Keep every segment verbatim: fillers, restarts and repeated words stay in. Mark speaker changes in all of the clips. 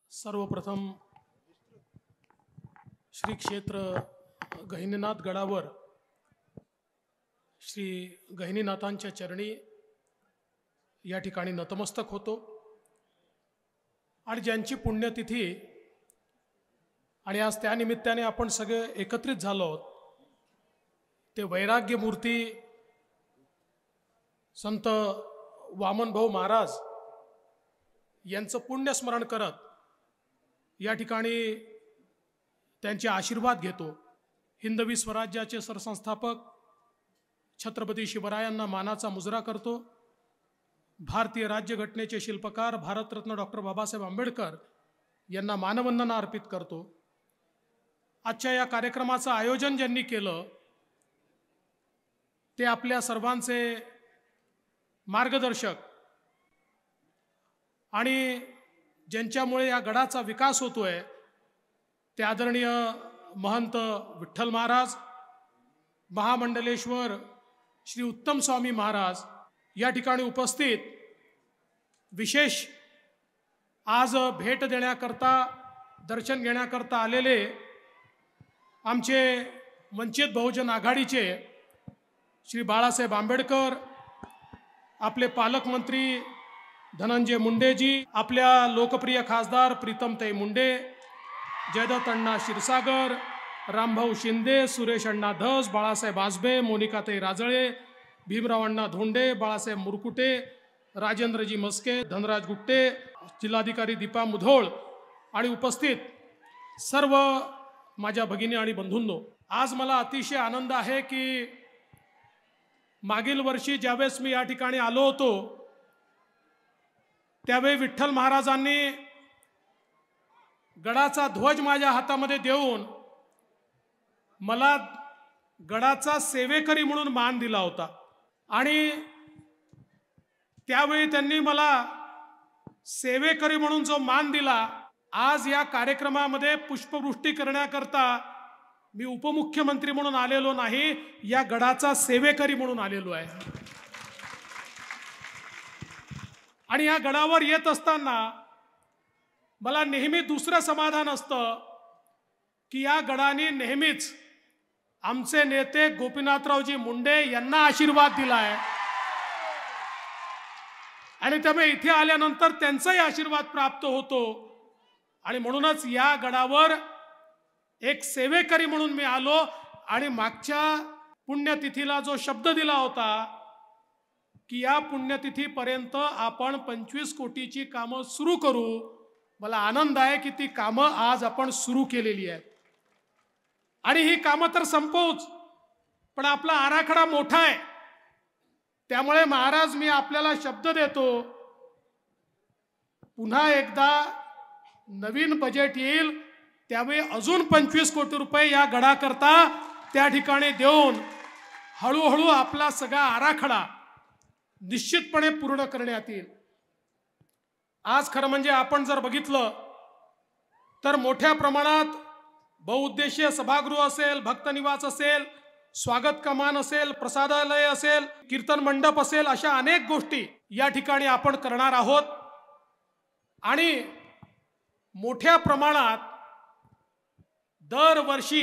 Speaker 1: सर्वप्रथम श्री क्षेत्र गहिनीनाथ गडावर श्री गहिनीनाथांच्या चरणी या ठिकाणी नतमस्तक होतो आणि ज्यांची पुण्यतिथी आणि आज त्या निमित्ताने आपण सगळे एकत्रित झालो आहोत ते वैराग्य मूर्ती संत वामनभाऊ महाराज यांचं पुण्यस्मरण करत या ठिकाणी त्यांचे आशीर्वाद घेतो। हिंदवी स्वराज्याचे सरसंस्थापक छत्रपती शिवरायांना मानाचा मुजरा करतो। भारतीय राज्यघटनेचे शिल्पकार भारतरत्न डॉक्टर बाबासाहेब आंबेडकर यांना मानवंदना अर्पित करतो। आजच्या या कार्यक्रमाचं आयोजन ज्यांनी केलं ते आपल्या सर्वांचे मार्गदर्शक आणि ज्यांच्यामुळे या गडाचा विकास होतोय ते आदरणीय महंत विठ्ठल महाराज, महामंडलेश्वर श्री उत्तम स्वामी महाराज या ठिकाणी उपस्थित, विशेष आज भेट देण्याकरता दर्शन घेण्याकरता आलेले आमचे वंचित बहुजन आघाडीचे श्री बाळासाहेब आंबेडकर, आपले पालकमंत्री धनंजय मुंडेजी, आपल्या लोकप्रिय खासदार प्रीतमताई मुंडे, जयदत्त अण्णा क्षीरसागर, रामभाऊ शिंदे, सुरेश अण्णा धस, बाळासाहेब आजबे, मोनिकाताई राजळे, भीमराव अण्णा धोंडे, बाळासाहेब मुरकुटे, राजेंद्रजी मस्के, धनराज गुट्टे, जिल्हाधिकारी दीपा मुधोळ आणि उपस्थित सर्व माझ्या भगिनी आणि बंधूंनो, आज मला अतिशय आनंद आहे की मागील वर्षी ज्यावेळेस मी या ठिकाणी आलो होतो त्यावेळी विठ्ठल महाराजांनी गडाचा ध्वज माझ्या हातामध्ये देऊन मला गडाचा सेवेकरी म्हणून मान दिला होता आणि त्यावेळी त्यांनी मला सेवेकरी म्हणून जो मान दिला, आज या कार्यक्रमामध्ये पुष्पवृष्टी करण्याकरता मी उपमुख्यमंत्री म्हणून आलेलो नाही, या गडाचा सेवेकरी म्हणून आलेलो आहे। आणि या गडावर येत असताना मला नेहमी दुसरं समाधान असतं की या गडाने नेहमीच आमचे नेते गोपीनाथरावजी मुंडे यांना आशीर्वाद दिलाय आणि त्यामुळे इथे आल्यानंतर त्यांचाही आशीर्वाद प्राप्त होतो आणि म्हणूनच या गडावर एक सेवेकरी म्हणून मी आलो आणि मागच्या पुण्यतिथीला जो शब्द दिला होता की या पुण्यतिथीपर्यंत आपण पंचवीस कोटीची कामं सुरू करू, मला आनंद आहे की ती कामं आज आपण सुरू केलेली आहेत आणि ही कामं तर संपवूच, पण आपला आराखडा मोठा आहे। त्यामुळे महाराज मी आपल्याला शब्द देतो, पुन्हा एकदा नवीन बजेट येईल त्यावेळी अजून पंचवीस कोटी रुपये या गडाकरता त्या ठिकाणी देऊन हळूहळू आपला सगळा आराखडा निश्चितपणे पूर्ण करण्यात येईल। आज खरं म्हणजे आपण जर बघितलं तर मोठ्या प्रमाणात बहुउद्देशीय सभागृह असेल, भक्तनिवास असेल, स्वागत कमान असेल, प्रसादालय असेल, कीर्तन मंडप असेल, अशा अनेक गोष्टी या ठिकाणी आपण करणार आहोत आणि मोठ्या प्रमाणात दरवर्षी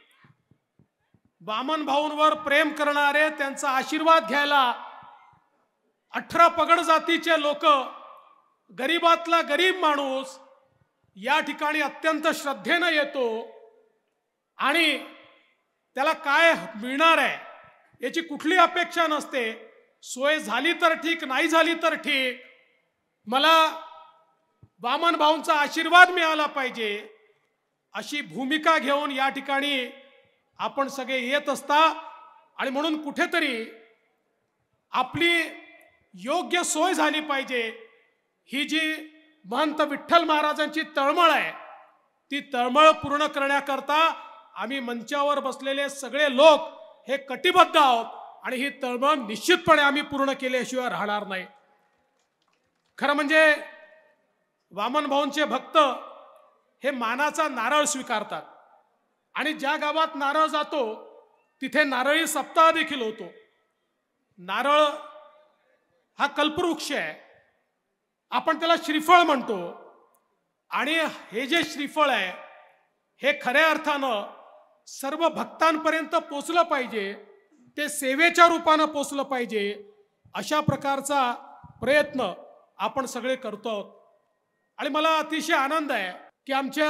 Speaker 1: वामन भाऊंवर प्रेम करणारे, त्यांचा आशीर्वाद घ्यायला अठरा पगड जातीचे लोक, गरीबातला गरीब माणूस या ठिकाणी अत्यंत श्रद्धेने येतो आणि त्याला काय मिळणार आहे याची कुठली अपेक्षा नसते। सोय झाली तर ठीक, नाही झाली तर ठीक, मला वामन भाऊंचा आशीर्वाद मिळाला पाहिजे अशी भूमिका घेऊन या ठिकाणी आपण सगळे येत असता आणि म्हणून कुठेतरी आपली योग्य सोय झाली पाहिजे। ही जी महंत विठ्ठल महाराजांची तळमळ आहे ती तळमळ पूर्ण करण्याकरता आम्ही मंचावर बसलेले सगळे लोक हे कटिबद्ध आहोत आणि ही तळमळ निश्चितपणे आम्ही पूर्ण केल्याशिवाय राहणार नाही। खरं म्हणजे वामन भाऊंचे भक्त हे मानाचा नारळ स्वीकारतात आणि ज्या गावात नारळ जातो तिथे नारळी सप्ताह देखील होतो। नारळ हा कल्पवृक्ष आहे, आपण त्याला श्रीफळ म्हणतो आणि हे जे श्रीफळ आहे हे खऱ्या अर्थानं सर्व भक्तांपर्यंत पोचलं पाहिजे, ते सेवेच्या रूपानं पोचलं पाहिजे, अशा प्रकारचा प्रयत्न आपण सगळे करतो. आणि मला अतिशय आनंद आहे की आमच्या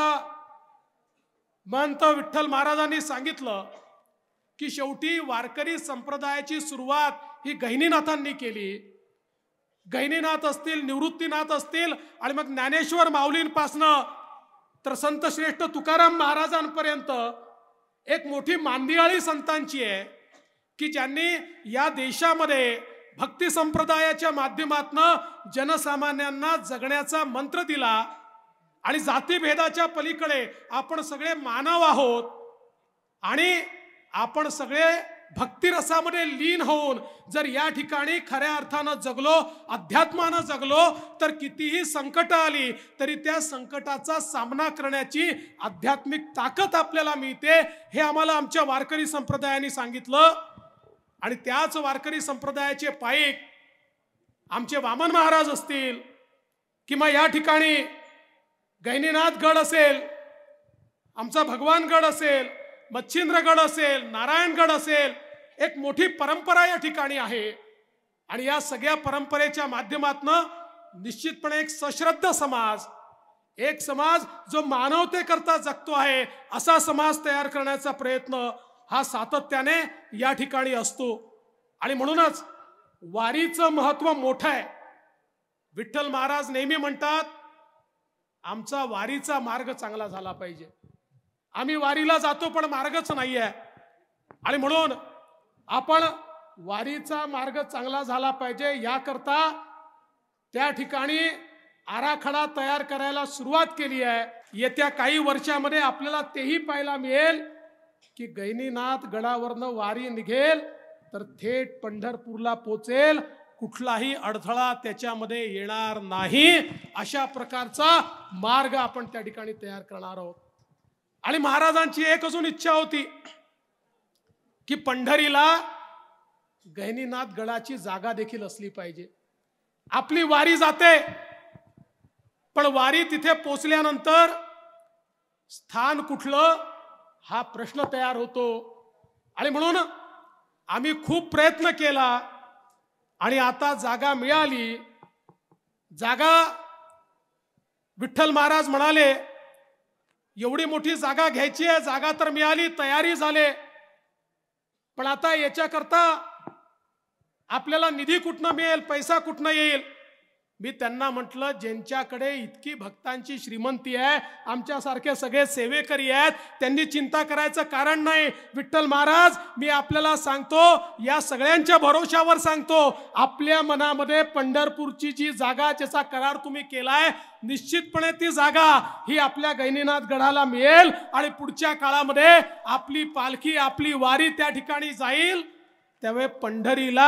Speaker 1: महंत विठ्ठल महाराजांनी सांगितलं की शेवटी वारकरी संप्रदायाची सुरुवात ही गहिनीनाथांनी केली. गहिनीनाथ असतील, निवृत्तीनाथ असतील आणि मग ज्ञानेश्वर माऊलींपासनं तर संत श्रेष्ठ तुकाराम महाराजांपर्यंत एक मोठी मांदियाळी संतांची आहे की ज्यांनी या देशामध्ये भक्ती संप्रदायाच्या माध्यमातून जनसामान्यांना जगण्याचा मंत्र दिला. आणि जातीभेदाच्या पलीकडे आपण सगळे मानव आहोत आणि आपण सगळे भक्तिरसामध्ये लीन होऊन जर या ठिकाणी खऱ्या अर्थानं जगलो, अध्यात्मानं जगलो, तर कितीही संकट आली तरी त्या संकटाचा सामना करण्याची आध्यात्मिक ताकद आपल्याला मिळते, हे आम्हाला आमच्या वारकरी संप्रदायाने सांगितलं. आणि त्याच वारकरी संप्रदायाचे पाईक आमचे वामन महाराज असतील किंवा या ठिकाणी गहिनीनाथ गड असेल, आमचा भगवान गड असेल, मच्छिंद्रगड असेल, नारायणगड असेल, एक मोठी परंपरा या ठिकाणी आहे. आणि या सगळ्या परंपरेच्या माध्यमातून निश्चितपणे एक सश्रद्ध समाज, एक समाज जो मानवतेकरता जगतो आहे, असा समाज तयार करण्याचा प्रयत्न हा सातत्याने या ठिकाणी असतो. आणि म्हणूनच वारीचं महत्व मोठं आहे. विठ्ठल महाराज नेहमी म्हणतात, आमचा वारीचा मार्ग चांगला झाला पाहिजे. आम्ही वारीला जातो पण मार्गच नाही आहे. आणि म्हणून आपण वारीचा मार्ग चांगला झाला पाहिजे याकरता त्या ठिकाणी आराखडा तयार करायला सुरुवात केली आहे. येत्या काही वर्षामध्ये आपल्याला तेही पाहायला मिळेल की गहिनीनाथ गडावरनं वारी निघेल तर थेट पंढरपूरला पोचेल, कुठलाही अडथळा त्याच्यामध्ये येणार नाही, अशा प्रकारचा मार्ग आपण त्या ठिकाणी तयार करणार आहोत. आणि महाराजांची एक अजून इच्छा होती की पंढरीला गहिनीनाथ गडाची जागा देखील असली पाहिजे. आपली वारी जाते पण वारी तिथे पोचल्यानंतर स्थान कुठलं हा प्रश्न तयार होतो. आणि म्हणून आम्ही खूप प्रयत्न केला आणि आता जागा मिळाली. जागा विठ्ठल महाराज म्हणाले एवढी मोठी जागा घ्यायची आहे, जागा तर मिळाली, तयारी झाले, पण आता याच्याकरता आपल्याला निधी कुठनं मिळेल, पैसा कुठनं येईल. मी त्यांना म्हटलं ज्यांच्याकडे इतकी भक्तांची श्रीमंती आहे, आमच्यासारखे सगळे सेवेकरी आहेत, त्यांनी चिंता करायचं कारण नाही. विठ्ठल महाराज मी आपल्याला सांगतो, या सगळ्यांच्या भरोशावर सांगतो, आपल्या मनामध्ये पंढरपूरची जी जागा ज्याचा करार तुम्ही केलाय, निश्चितपणे ती जागा ही आपल्या गहिनीनाथ गडाला मिळेल. आणि पुढच्या काळामध्ये आपली पालखी, आपली वारी त्या ठिकाणी जाईल, त्यावेळी पंढरीला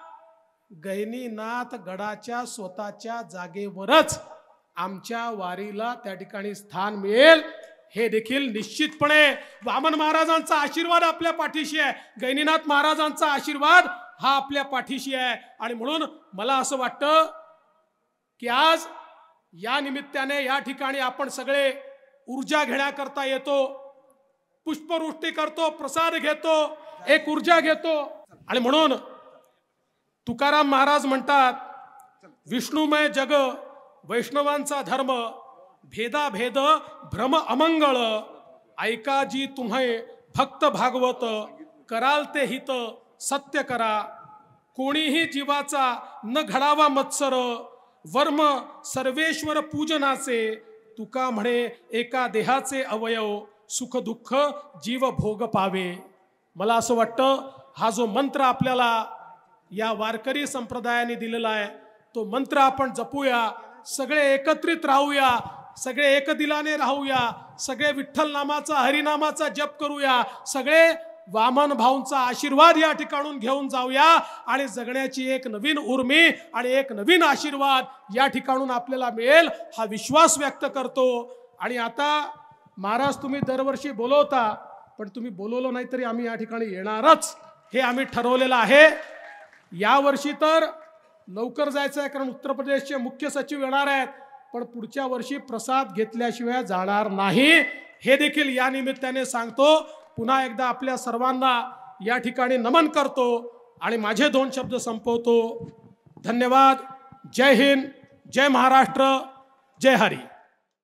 Speaker 1: गहिनीनाथ गडाच्या स्वतःच्या जागेवरच आमच्या वारीला त्या ठिकाणी स्थान मिळेल. हे देखील निश्चितपणे वामन महाराजांचा आशीर्वाद आपल्या पाठीशी आहे, गहिनीनाथ महाराजांचा आशीर्वाद हा आपल्या पाठीशी आहे. आणि म्हणून मला असं वाटतं की आज या निमित्ताने या ठिकाणी आपण सगळे ऊर्जा घेण्याकरता येतो, पुष्पवृष्टी करतो, प्रसाद घेतो, एक ऊर्जा घेतो. आणि म्हणून तुकाराम महाराज म्हणतात, विष्णुमय जग वैष्णवांचा धर्म, भेदा भेद भ्रम अमंगळ, ऐका जी तुम्हे भक्त भागवत, कराल ते हित सत्य करा, कोणीही जीवाचा न घडावा मत्सर, वर्म सर्वेश्वर पूजनाचे, तुका म्हणे एका देहाचे अवयव, सुख दुःख जीव भोग पावे. मला असं वाटतं हा जो मंत्र आपल्याला या वारकरी संप्रदायाने दिलेला आहे, तो मंत्र आपण जपूया, सगळे एकत्रित राहूया, सगळे एकदिलाने राहूया, सगळे विठ्ठल नामाचा, हरिनामाचा जप करूया, सगळे वामन भाऊंचा आशीर्वाद या ठिकाणून घेऊन जाऊया आणि जगण्याची एक नवीन उर्मी आणि एक नवीन आशीर्वाद या ठिकाणून आपल्याला मिळेल, हा विश्वास व्यक्त करतो. आणि आता महाराज तुम्ही दरवर्षी बोलवता, पण तुम्ही बोलवलं नाही तरी आम्ही या ठिकाणी येणारच, हे आम्ही ठरवलेलं आहे. या वर्षी तर लवकर जायचं आहे, कारण उत्तर प्रदेशचे मुख्य सचिव येणार आहेत. पण पुढच्या वर्षी प्रसाद घेतल्याशिवाय जाणार नाही, हे देखील या निमित्ताने सांगतो। पुन्हा एकदा आपल्या सर्वांना या ठिकाणी नमन करतो आणि माझे दोन शब्द संपवतो। धन्यवाद। जय हिंद, जय महाराष्ट्र, जय हरी।